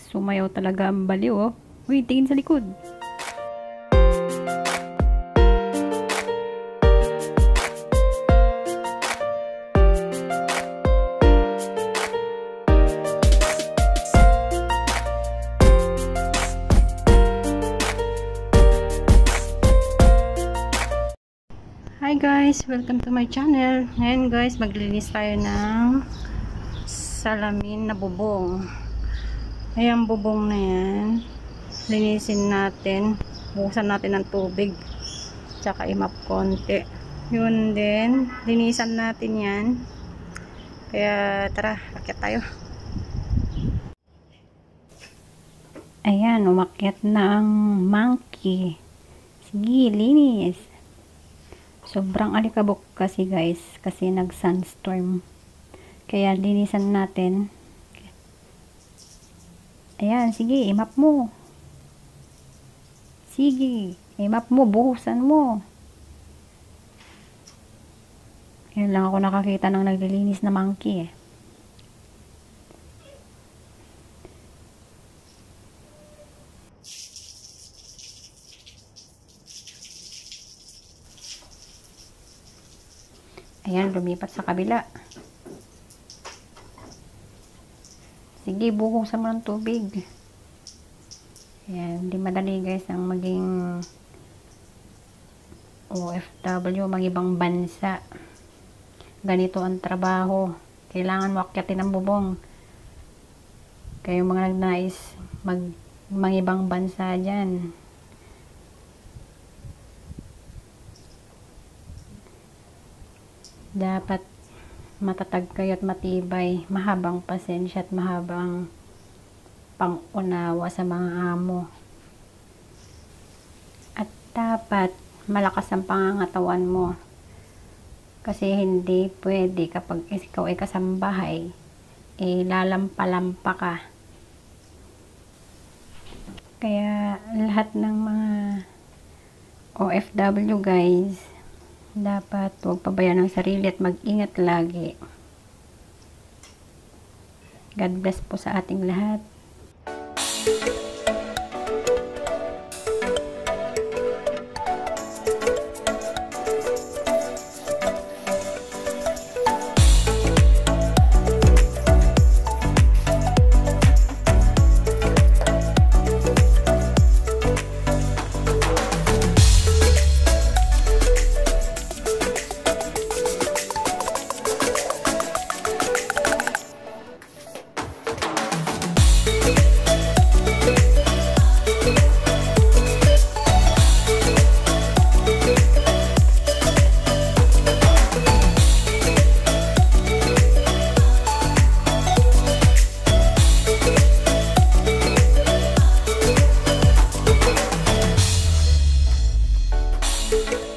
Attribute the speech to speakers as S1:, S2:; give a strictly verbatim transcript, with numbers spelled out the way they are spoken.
S1: Sumayaw talaga ang baliw, oh. Uy, tingin sa likod. Hi guys, welcome to my channel. Ngayon guys, maglinis tayo ng salamin na bubong. Ayan, bubong na yan. Linisin natin. Buksan natin ng tubig. Tsaka imap konti. Yun din. Linisan natin yan. Kaya tara, akyat tayo. Ayan, umakyat na ang monkey. Sige, linis. Sobrang alikabok kasi guys, kasi nag sunstorm. Kaya linisan natin. Ayan, sige, imap mo. Sige, imap mo, buhusan mo. Yan lang ako nakakita ng naglilinis na monkey eh. Ayan, lumipat sa kabila. Sige, buhusan mo ng tubig. Ayan, hindi madali guys ang maging O F W, mag ibang bansa. Ganito ang trabaho. Kailangan mo akyatin ang bubong. Kayo mga nagnais mag, mag ibang bansa dyan. Dapat matatag kayo at matibay, mahabang pasensya at mahabang pang-unawa sa mga amo. At dapat malakas ang pangangatawan mo. Kasi hindi pwede kapag ikaw ay kasambahay, eh lalampa-lampa ka. Kaya lahat ng mga O F W guys, dapat huwag pabayaan ang sarili at mag-ingat lagi. God bless po sa ating lahat.
S2: We'll be right back.